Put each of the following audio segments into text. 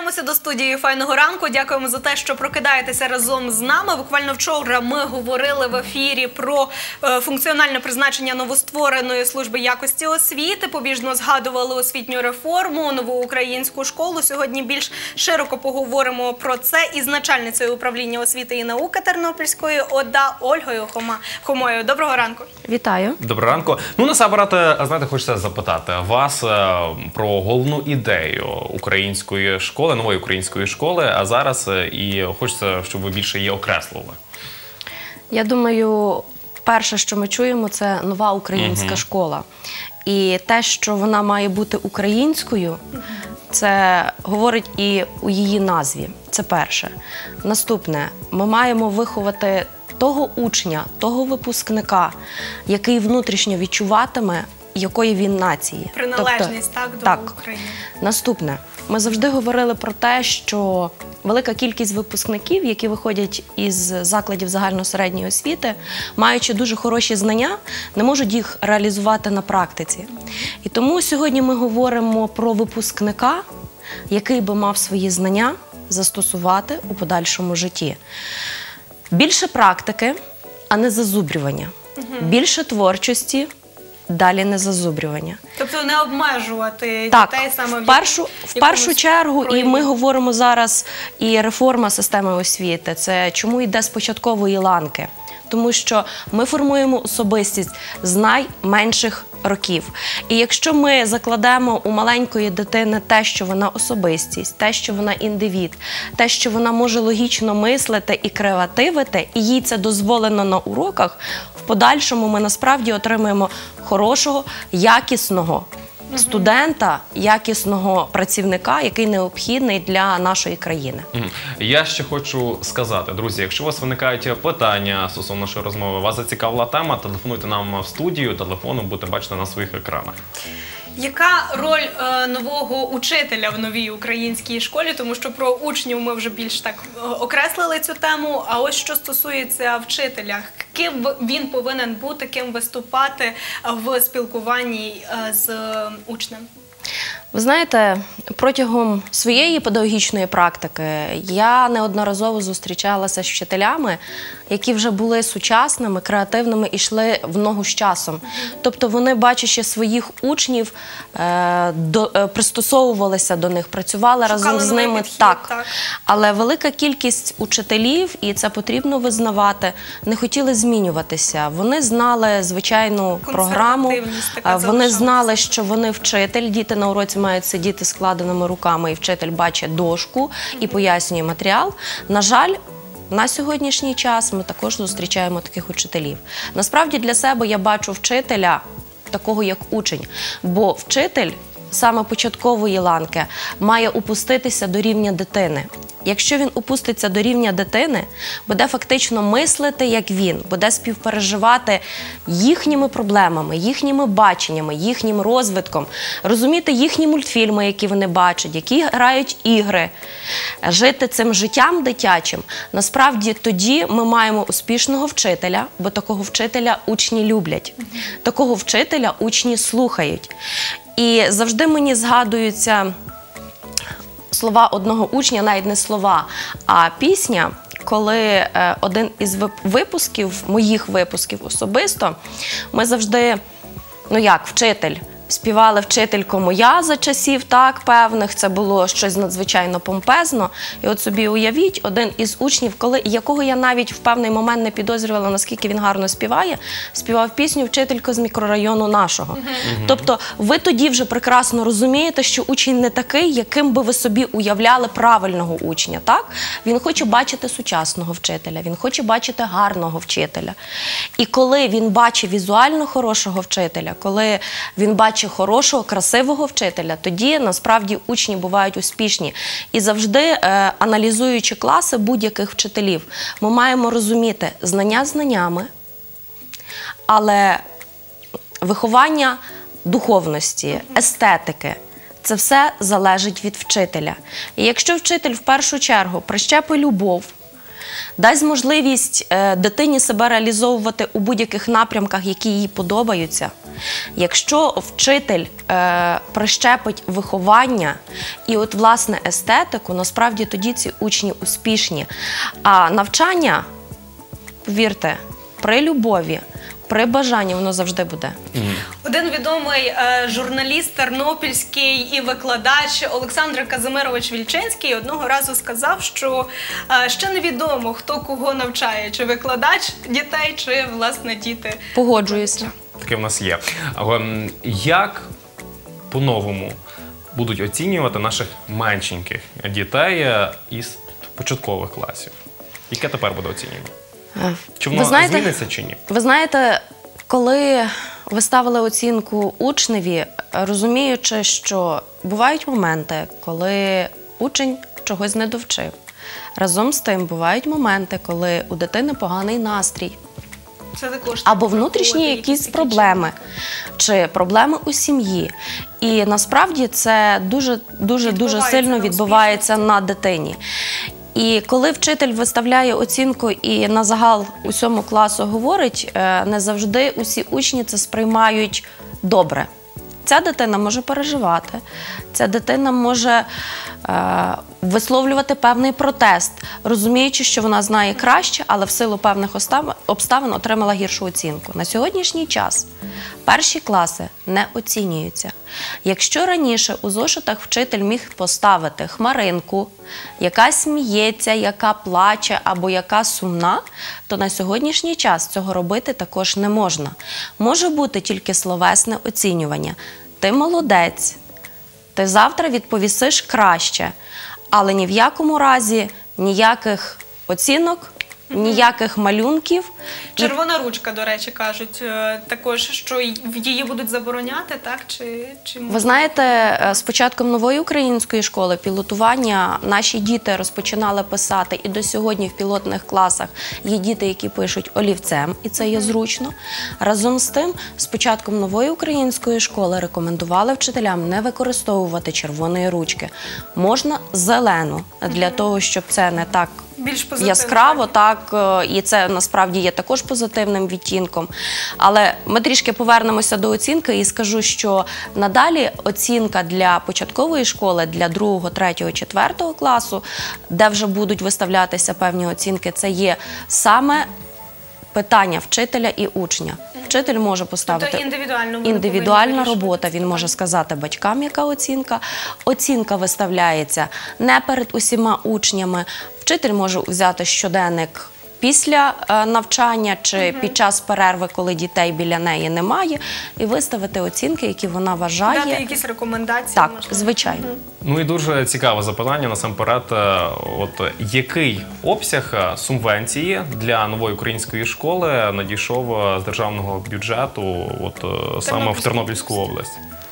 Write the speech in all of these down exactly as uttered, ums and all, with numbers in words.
повертаємося до студії «Файного ранку». Дякуємо за те, що прокидаєтеся разом з нами. Буквально вчора ми говорили в ефірі про е, функціональне призначення новоствореної служби якості освіти, побіжно згадували освітню реформу, нову українську школу. Сьогодні більш широко поговоримо про це із начальницею управління освіти і науки Тернопільської ОДА Ольгою Хома... Хомою. Доброго ранку. Вітаю. Доброго ранку. Ну, насамперед, знаєте, хочеться запитати вас про головну ідею української школи, нової української школи, а зараз і хочеться, щоб ви більше її окреслили. Я думаю, перше, що ми чуємо, це нова українська угу. школа. І те, що вона має бути українською, це говорить і у її назві. Це перше. Наступне. Ми маємо виховати того учня, того випускника, який внутрішньо відчуватиме, якої він нації. Приналежність, тобто, так, до так. України. Наступне. Ми завжди говорили про те, що велика кількість випускників, які виходять із закладів загальносередньої освіти, маючи дуже хороші знання, не можуть їх реалізувати на практиці. І тому сьогодні ми говоримо про випускника, який би мав свої знання застосувати у подальшому житті. Більше практики, а не зазубрювання. Угу. Більше творчості, далі не зазубрювання. Тобто не обмежувати так, дітей саме в, в першу, в першу чергу, прояві. І ми говоримо зараз і реформа системи освіти. Це чому йде з початкової ланки? Тому що ми формуємо особистість з найменших років. І якщо ми закладемо у маленької дитини те, що вона особистість, те, що вона індивід, те, що вона може логічно мислити і креативити, і їй це дозволено на уроках, в подальшому ми насправді отримаємо хорошого, якісного студента, якісного працівника, який необхідний для нашої країни. Я ще хочу сказати, друзі, якщо у вас виникають питання стосовно нашої розмови, вас зацікавила тема, телефонуйте нам в студію, телефоном будете бачити на своїх екранах. Яка роль е, нового учителя в новій українській школі? Тому що про учнів ми вже більш так окреслили цю тему, а ось що стосується вчителя, ким він повинен бути, ким виступати в спілкуванні е, з е, учнем? Ви знаєте, протягом своєї педагогічної практики я неодноразово зустрічалася з вчителями, які вже були сучасними, креативними і йшли в ногу з часом. Тобто вони, бачачи своїх учнів, е, до, е, пристосовувалися до них, працювали Шукали разом з ними. Підхід, так. так. Але велика кількість учителів, і це потрібно визнавати, не хотіли змінюватися. Вони знали звичайну програму, вони знали, що вони вчитель, діти на уроці мають сидіти складеними руками, і вчитель бачить дошку і пояснює матеріал. На жаль, на сьогоднішній час ми також зустрічаємо таких учителів. Насправді для себе я бачу вчителя такого як учень, бо вчитель саме початкової ланки має опуститися до рівня дитини. Якщо він опуститься до рівня дитини, буде фактично мислити, як він, буде співпереживати їхніми проблемами, їхніми баченнями, їхнім розвитком, розуміти їхні мультфільми, які вони бачать, які грають ігри, жити цим життям дитячим. Насправді тоді ми маємо успішного вчителя, бо такого вчителя учні люблять, такого вчителя учні слухають. І завжди мені згадуються слова одного учня, навіть не слова, а пісня, коли е, один із випусків, моїх випусків особисто, ми завжди, ну як, вчитель, співали «Вчителько моя» за часів, так, певних, це було щось надзвичайно помпезно. І от собі уявіть, один із учнів, коли, якого я навіть в певний момент не підозрювала, наскільки він гарно співає, співав пісню «Вчителько з мікрорайону нашого». Mm-hmm. Тобто ви тоді вже прекрасно розумієте, що учень не такий, яким би ви собі уявляли правильного учня, так? Він хоче бачити сучасного вчителя, він хоче бачити гарного вчителя. І коли він бачить візуально хорошого вчителя, коли він бачить чи хорошого, красивого вчителя, тоді насправді учні бувають успішні. І завжди, е, аналізуючи класи будь-яких вчителів, ми маємо розуміти знання знаннями, але виховання духовності, естетики – це все залежить від вчителя. І якщо вчитель в першу чергу прищепить любов, дасть можливість е, дитині себе реалізовувати у будь-яких напрямках, які їй подобаються, Якщо вчитель е, прищепить виховання і от, власне, естетику, насправді тоді ці учні успішні. А навчання, повірте, при любові, при бажанні воно завжди буде. Один відомий е, журналіст тернопільський і викладач Олександр Казимирович Вільчинський одного разу сказав, що е, ще невідомо, хто кого навчає, чи викладач дітей, чи, власне, діти. Погоджуюся. Таке в нас є. Але м, як по-новому будуть оцінювати наших меншеньких дітей е, із початкових класів? Яке тепер буде оцінювання? Чи воно Ви знаєте, зміниться чи ні? Ви знаєте, коли ви ставили оцінку учневі, розуміючи, що бувають моменти, коли учень чогось не довчив. Разом з тим, бувають моменти, коли у дитини поганий настрій. Це також Або внутрішні якісь проблеми, чи проблеми у сім'ї. І насправді це дуже, дуже, дуже сильно відбувається на дитині. І коли вчитель виставляє оцінку і на загал усьому класу говорить, не завжди усі учні це сприймають добре. Ця дитина може переживати, ця дитина може е, висловлювати певний протест, розуміючи, що вона знає краще, але в силу певних обставин отримала гіршу оцінку. На сьогоднішній час перші класи не оцінюються. Якщо раніше у зошитах вчитель міг поставити хмаринку, яка сміється, яка плаче або яка сумна, то на сьогоднішній час цього робити також не можна. Може бути тільки словесне оцінювання. Ти молодець, ти завтра відповісиш краще, але ні в якому разі ніяких оцінок, ніяких малюнків. Червона ручка, до речі, кажуть також, що її будуть забороняти, так? Чи, чи... Ви знаєте, з початком нової української школи пілотування наші діти розпочинали писати, і до сьогодні в пілотних класах є діти, які пишуть олівцем, і це є зручно. Разом з тим, з початком нової української школи рекомендували вчителям не використовувати червоної ручки. Можна зелену, для того, щоб це не так більш яскраво, так, і це насправді є також позитивним відтінком. Але ми трішки повернемося до оцінки і скажу, що надалі оцінка для початкової школи, для другого, третього, четвертого класу, де вже будуть виставлятися певні оцінки, це є саме питання вчителя і учня. Вчитель може поставити тобто індивідуально індивідуальна робота, він може сказати батькам, яка оцінка. Оцінка виставляється не перед усіма учнями. Вчитель може взяти щоденник після е, навчання чи угу. під час перерви, коли дітей біля неї немає, і виставити оцінки, які вона вважає. Дати якісь рекомендації? Так, можливо. звичайно. Угу. Ну і дуже цікаве запитання, насамперед, от який обсяг субвенції для нової української школи надійшов з державного бюджету от саме в Тернопільську область?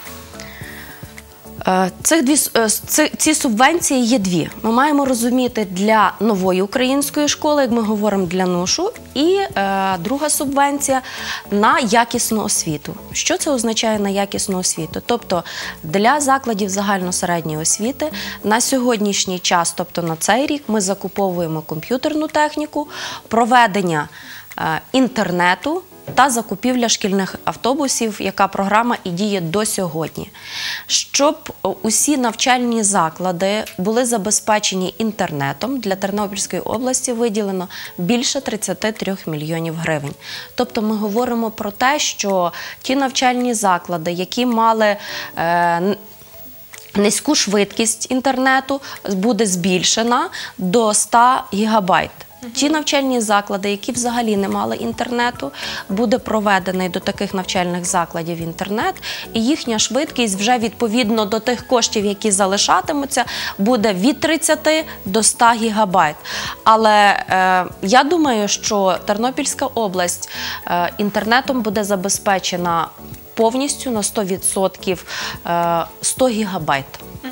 Цих дві, ці субвенції є дві. Ми маємо розуміти для нової української школи, як ми говоримо, для НУШу, і е, друга субвенція на якісну освіту. Що це означає на якісну освіту? Тобто для закладів загально-середньої освіти на сьогоднішній час, тобто на цей рік, ми закуповуємо комп'ютерну техніку, проведення е, інтернету, та закупівля шкільних автобусів, яка програма і діє до сьогодні. Щоб усі навчальні заклади були забезпечені інтернетом, для Тернопільської області виділено більше тридцяти трьох мільйонів гривень. Тобто ми говоримо про те, що ті навчальні заклади, які мали е, низьку швидкість інтернету, буде збільшена до ста гігабайт. Ті навчальні заклади, які взагалі не мали інтернету, буде проведений до таких навчальних закладів інтернет, і їхня швидкість вже відповідно до тих коштів, які залишатимуться, буде від тридцяти до ста гігабайт. Але е, я думаю, що Тернопільська область е, інтернетом буде забезпечена повністю на сто відсотків, е, сто гігабайт. Угу.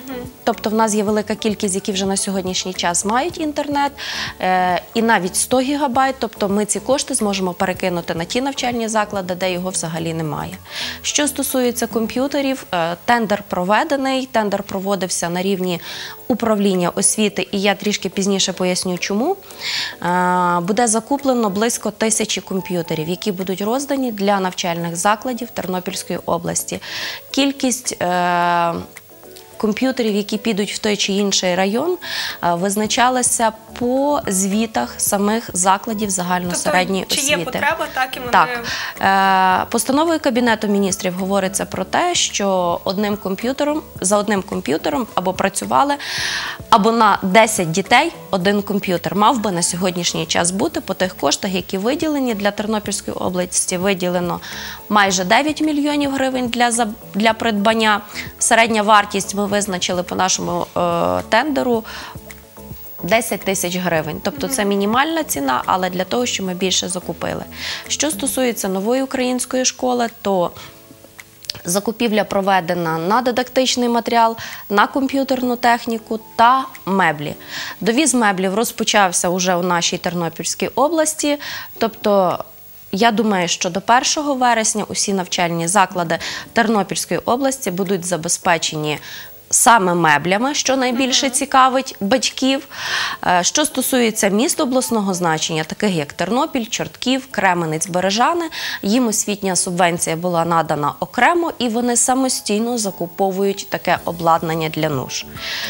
Тобто в нас є велика кількість, які вже на сьогоднішній час мають інтернет, е, і навіть сто гігабайт, тобто ми ці кошти зможемо перекинути на ті навчальні заклади, де його взагалі немає. Що стосується комп'ютерів, е, тендер проведений, тендер проводився на рівні управління освіти, і я трішки пізніше поясню, чому. Е, буде закуплено близько тисячі комп'ютерів, які будуть роздані для навчальних закладів Тернопільської області. Кількість е, комп'ютерів, які підуть в той чи інший район, визначалася по звітах самих закладів загальносередньої тобто, освіти. Чи є потреба, так і вони... Так. Постановою Кабінету міністрів говориться про те, що одним комп'ютером, за одним комп'ютером або працювали, або на десять дітей один комп'ютер мав би на сьогоднішній час бути по тих коштах, які виділені. Для Тернопільської області виділено майже дев'ять мільйонів гривень для, для придбання. Середня вартість ми визначили по нашому е, тендеру десять тисяч гривень. Тобто це мінімальна ціна, але для того, щоб ми більше закупили. Що стосується нової української школи, то закупівля проведена на дидактичний матеріал, на комп'ютерну техніку та меблі. Довіз меблів розпочався уже у нашій Тернопільській області, тобто я думаю, що до першого вересня усі навчальні заклади Тернопільської області будуть забезпечені саме меблями, що найбільше цікавить батьків. Що стосується міст обласного значення, таких як Тернопіль, Чортків, Кременець, Бережани, їм освітня субвенція була надана окремо, і вони самостійно закуповують таке обладнання для нужд.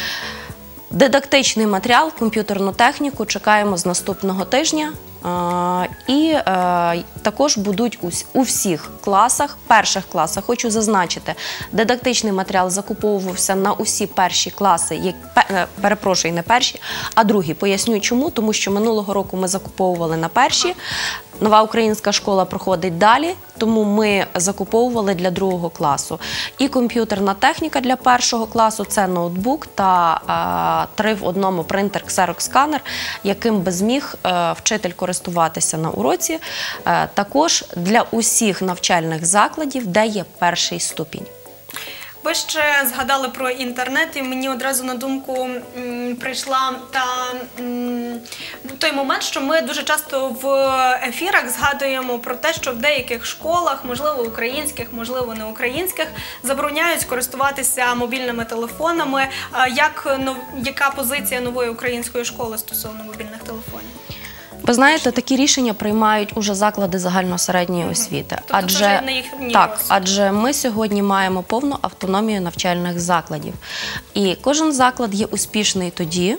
Дидактичний матеріал, комп'ютерну техніку чекаємо з наступного тижня. І е, також будуть у, у всіх класах, перших класах, хочу зазначити, дидактичний матеріал закуповувався на усі перші класи, як, пе, перепрошую, не перші, а другі. Поясню чому, тому що минулого року ми закуповували на перші, нова українська школа проходить далі, тому ми закуповували для другого класу. І комп'ютерна техніка для першого класу – це ноутбук та е, три в одному принтер ксерокс-сканер, яким би зміг е, вчитель користуватися на уроці, е, також для усіх навчальних закладів, де є перший ступінь. Ви ще згадали про інтернет, і мені одразу на думку м, прийшла та м, той момент, що ми дуже часто в ефірах згадуємо про те, що в деяких школах, можливо українських, можливо не українських, забороняють користуватися мобільними телефонами. Як, яка позиція нової української школи стосовно мобільних телефонів? Ви знаєте, такі рішення приймають уже заклади загальносередньої освіти. Тобто адже, це вже не їхній так, розсуд. адже ми сьогодні маємо повну автономію навчальних закладів. І кожен заклад є успішний тоді,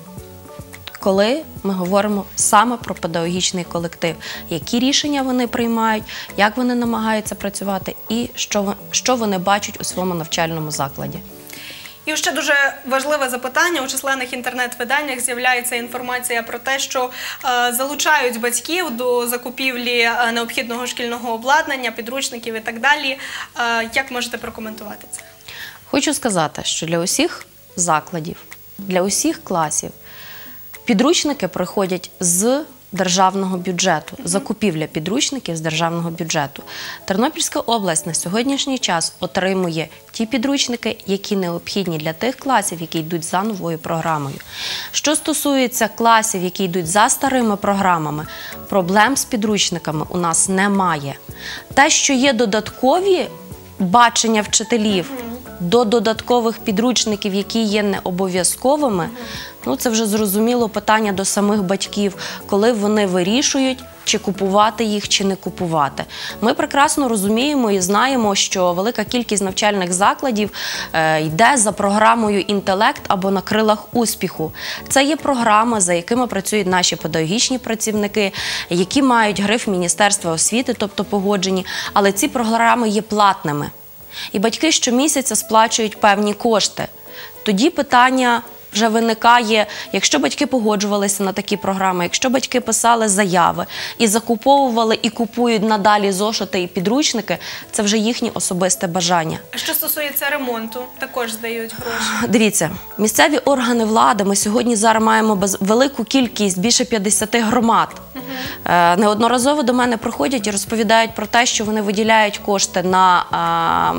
коли ми говоримо саме про педагогічний колектив. Які рішення вони приймають, як вони намагаються працювати і що, що вони бачать у своєму навчальному закладі. І ще дуже важливе запитання. У численних інтернет-виданнях з'являється інформація про те, що е, залучають батьків до закупівлі е, необхідного шкільного обладнання, підручників і так далі. Е, як можете прокоментувати це? Хочу сказати, що для усіх закладів, для усіх класів підручники приходять з державного бюджету, закупівля підручників з державного бюджету. Тернопільська область на сьогоднішній час отримує ті підручники, які необхідні для тих класів, які йдуть за новою програмою. Що стосується класів, які йдуть за старими програмами, проблем з підручниками у нас немає. Те, що є додаткові бачення вчителів до додаткових підручників, які є не обов'язковими, ну це вже зрозуміло питання до самих батьків, коли вони вирішують, чи купувати їх, чи не купувати. Ми прекрасно розуміємо і знаємо, що велика кількість навчальних закладів е, йде за програмою «Інтелект» або «На крилах успіху». Це є програми, за якими працюють наші педагогічні працівники, які мають гриф Міністерства освіти, тобто погоджені, але ці програми є платними. І батьки щомісяця сплачують певні кошти. Тоді питання вже виникає, якщо батьки погоджувалися на такі програми, якщо батьки писали заяви і закуповували і купують надалі зошити і підручники, це вже їхнє особисте бажання. А що стосується ремонту, також здають гроші? Дивіться, місцеві органи влади, ми сьогодні зараз маємо без... велику кількість, більше п'ятдесят громад. Угу. Е, неодноразово до мене приходять і розповідають про те, що вони виділяють кошти на е,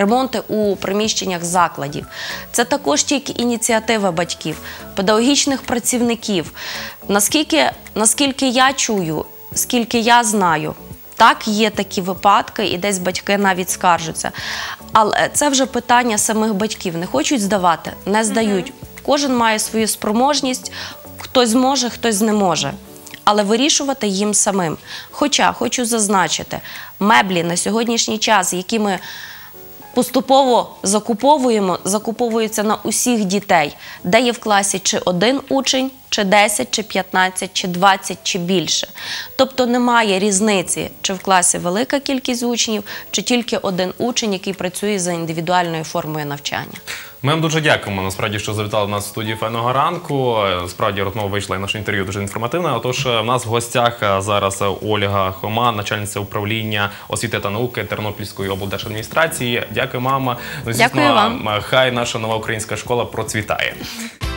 ремонти у приміщеннях закладів. Це також тільки ініціатива батьків, педагогічних працівників. Наскільки, наскільки я чую, скільки я знаю, так, є такі випадки, і десь батьки навіть скаржаться. Але це вже питання самих батьків. Не хочуть здавати, не здають. Угу. Кожен має свою спроможність, хтось зможе, хтось не може. Але вирішувати їм самим. Хоча, хочу зазначити, меблі на сьогоднішній час, які ми поступово закуповуємо, закуповуються на усіх дітей, де є в класі чи один учень, чи десять, чи п'ятнадцять, чи двадцять, чи більше. Тобто немає різниці, чи в класі велика кількість учнів, чи тільки один учень, який працює за індивідуальною формою навчання. Ми вам дуже дякуємо, насправді, що завітали до нас в студії «Файного ранку». Справді, розмова вийшла і наше інтерв'ю дуже інформативне. Отож, в нас в гостях зараз Ольга Хома, начальниця управління освіти та науки Тернопільської облдержадміністрації. Дякую, мама. Дякую вам. Хай наша нова українська школа процвітає.